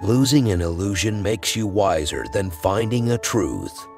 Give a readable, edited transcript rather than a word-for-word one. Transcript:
Losing an illusion makes you wiser than finding a truth.